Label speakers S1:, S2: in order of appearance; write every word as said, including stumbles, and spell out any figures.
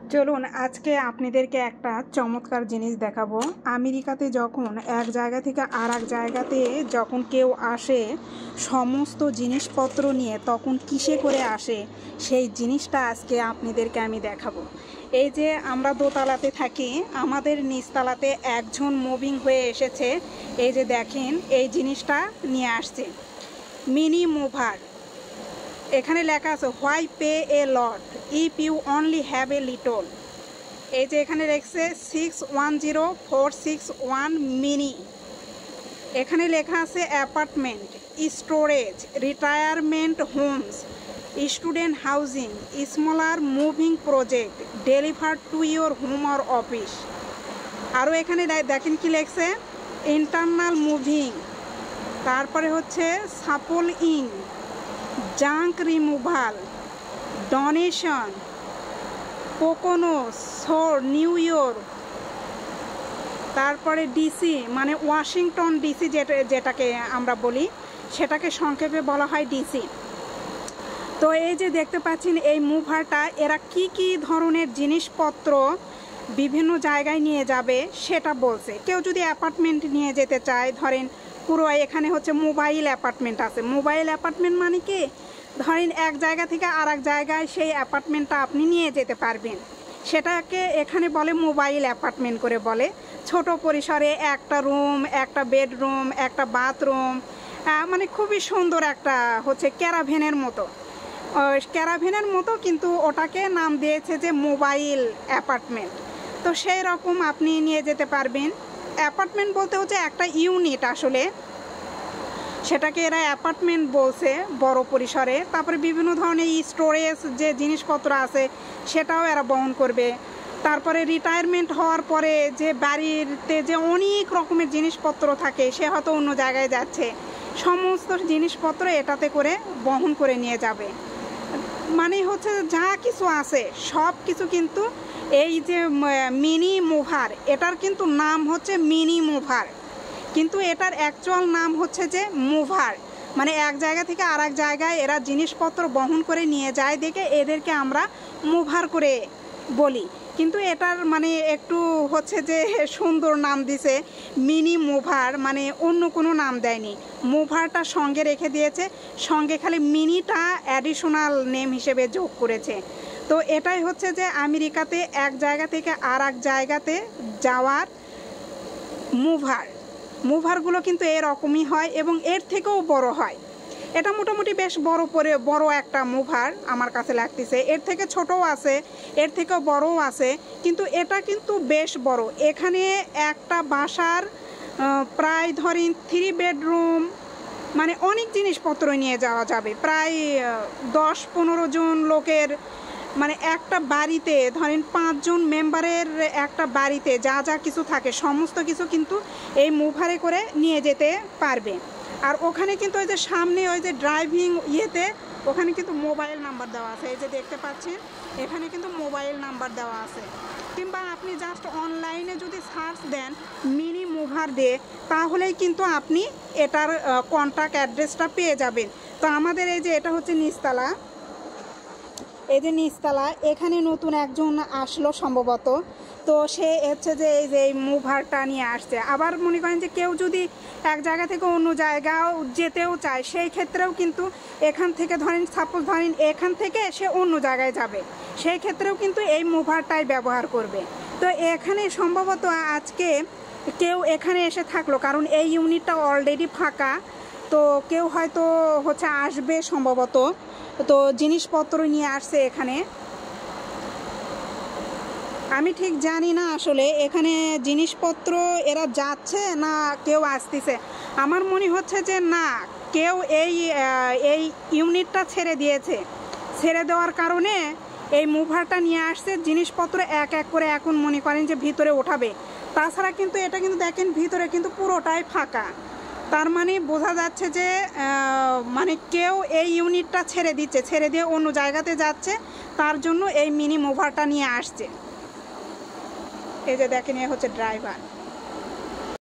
S1: চলুন আজকে আপনাদেরকে একটা চমৎকার জিনিস দেখাবো। আমেরিকাতে যখন এক জায়গা থেকে আর এক জায়গাতে যখন কেউ আসে সমস্ত জিনিসপত্র নিয়ে, তখন কিসে করে আসে সেই জিনিসটা আজকে আপনাদেরকে আমি দেখাবো। এই যে আমরা দোতলাতে থাকি, আমাদের নিচতলাতে একজন মুভিং হয়ে এসেছে। এই যে দেখেন এই জিনিসটা নিয়ে আসছে, মিনি মুভার। এখানে লেখা আছে why pay a lot if you only have a little. এই যে এখানে লেখছে six one zero four six one mini. এখানে লেখা আছে apartment, storage, retirement homes, student housing, smaller moving project, deliver to your home or office. আরও এখানে দেখেন কি লেখছে, ইন্টারনাল মুভিং, তারপরে হচ্ছে সাপল ইন, জাঙ্ক রিমুভাল, ডোনেশন, পোকোনো, সোর, নিউ ইয়র্ক, তারপরে ডিসি মানে ওয়াশিংটন ডিসি, যেটা যেটাকে আমরা বলি সেটাকে সংক্ষেপে বলা হয় ডিসি। তো এই যে দেখতে পাচ্ছেন এই মুভারটা, এরা কি কি ধরনের জিনিসপত্র বিভিন্ন জায়গায় নিয়ে যাবে সেটা বলছে। কেউ যদি অ্যাপার্টমেন্ট নিয়ে যেতে চায়, ধরেন পুরো এখানে হচ্ছে মোবাইল অ্যাপার্টমেন্ট আছে। মোবাইল অ্যাপার্টমেন্ট মানে কি, ধরেন এক জায়গা থেকে আর এক জায়গায় সেই অ্যাপার্টমেন্টটা আপনি নিয়ে যেতে পারবেন, সেটাকে এখানে বলে মোবাইল অ্যাপার্টমেন্ট করে বলে। ছোট পরিসরে একটা রুম, একটা বেডরুম, একটা বাথরুম, মানে খুবই সুন্দর একটা হচ্ছে ক্যারাভেনের মতো, ক্যারাভেনের মতো, কিন্তু ওটাকে নাম দিয়েছে যে মোবাইল অ্যাপার্টমেন্ট। তো সেই রকম আপনি নিয়ে যেতে পারবেন। অ্যাপার্টমেন্ট বলতে হচ্ছে একটা ইউনিট, আসলে সেটাকে এরা অ্যাপার্টমেন্ট বলছে বড় পরিসরে। তারপরে বিভিন্ন ধরনের স্টোরেজ যে জিনিসপত্র আছে সেটাও এরা বহন করবে। তারপরে রিটায়ারমেন্ট হওয়ার পরে যে বাড়িতে যে অনেক রকমের জিনিসপত্র থাকে, সে হয়তো অন্য জায়গায় যাচ্ছে, সমস্ত জিনিসপত্র এটাতে করে বহন করে নিয়ে যাবে। মানে হচ্ছে যা কিছু আছে সব কিছু কিন্তু এই যে মিনি মুভার, এটার কিন্তু নাম হচ্ছে মিনি মুভার, কিন্তু এটার অ্যাকচুয়াল নাম হচ্ছে যে মুভার। মানে এক জায়গা থেকে আর এক জায়গায় এরা জিনিসপত্র বহন করে নিয়ে যায় দেখে এদেরকে আমরা মুভার করে বলি, কিন্তু এটার মানে একটু হচ্ছে যে সুন্দর নাম দিছে মিনি মুভার, মানে অন্য কোনো নাম দেয়নি। মুভারটা সঙ্গে রেখে দিয়েছে, সঙ্গে খালি মিনিটা অ্যাডিশনাল নেম হিসেবে যোগ করেছে। তো এটাই হচ্ছে যে আমেরিকাতে এক জায়গা থেকে আর এক জায়গাতে যাওয়ার মুভার। মুভারগুলো কিন্তু এরকমই হয় এবং এর থেকেও বড় হয়। এটা মোটামুটি বেশ বড় করে বড় একটা মুভার আমার কাছে লাগতেছে। এর থেকে ছোটও আছে, এর থেকেও বড়ও আছে, কিন্তু এটা কিন্তু বেশ বড়। এখানে একটা বাসার প্রায় ধরেন থ্রি বেডরুম, মানে অনেক জিনিসপত্র নিয়ে যাওয়া যাবে। প্রায় দশ পনেরো জন লোকের মানে একটা বাড়িতে, ধরেন পাঁচজন মেম্বারের একটা বাড়িতে যা যা কিছু থাকে সমস্ত কিছু কিন্তু এই মুভারে করে নিয়ে যেতে পারবে। আর ওখানে কিন্তু ওই যে সামনে ওই যে ড্রাইভিং ইয়েতে ওখানে কিন্তু মোবাইল নাম্বার দেওয়া আছে, এই যে দেখতে পাচ্ছেন এখানে কিন্তু মোবাইল নাম্বার দেওয়া আছে। কিংবা আপনি জাস্ট অনলাইনে যদি সার্চ দেন মিনি মুভার দিয়ে, তাহলেই কিন্তু আপনি এটার কন্ট্যাক্ট অ্যাড্রেসটা পেয়ে যাবেন। তো আমাদের এই যে এটা হচ্ছে নিচতলা, এই যে নিচতলা, এখানে নতুন একজন আসলো সম্ভবত। তো সে হচ্ছে যে এই যে এই মুভারটা নিয়ে আসছে। আবার মনে করেন যে কেউ যদি এক জায়গা থেকে অন্য জায়গাও যেতেও চায়, সেই ক্ষেত্রেও কিন্তু এখান থেকে ধরেন সাপোজ ধরেন এখান থেকে সে অন্য জায়গায় যাবে, সেই ক্ষেত্রেও কিন্তু এই মুভারটাই ব্যবহার করবে। তো এখানে সম্ভবত আজকে কেউ এখানে এসে থাকলো, কারণ এই ইউনিটটা অলরেডি ফাঁকা। তো কেউ হয়তো হচ্ছে আসবে সম্ভবত, তো জিনিসপত্র নিয়ে আসছে এখানে। আমি ঠিক জানি না আসলে এখানে জিনিসপত্র এরা যাচ্ছে না কেউ আসতেছে। আমার মনে হচ্ছে যে না, কেউ এই এই ইউনিটটা ছেড়ে দিয়েছে, ছেড়ে দেওয়ার কারণে এই মুভারটা নিয়ে আসছে। জিনিসপত্র এক এক করে এখন মনে করেন যে ভিতরে ওঠাবে। তাছাড়া কিন্তু এটা কিন্তু দেখেন ভিতরে কিন্তু পুরোটাই ফাঁকা, তার মানে বোঝা যাচ্ছে যে মানে কেউ এই ইউনিটটা ছেড়ে দিচ্ছে, ছেড়ে দিয়ে অন্য জায়গাতে যাচ্ছে, তার জন্য এই মিনি মুভারটা নিয়ে আসছে। এই যে দেখেন এ হচ্ছে ড্রাইভার।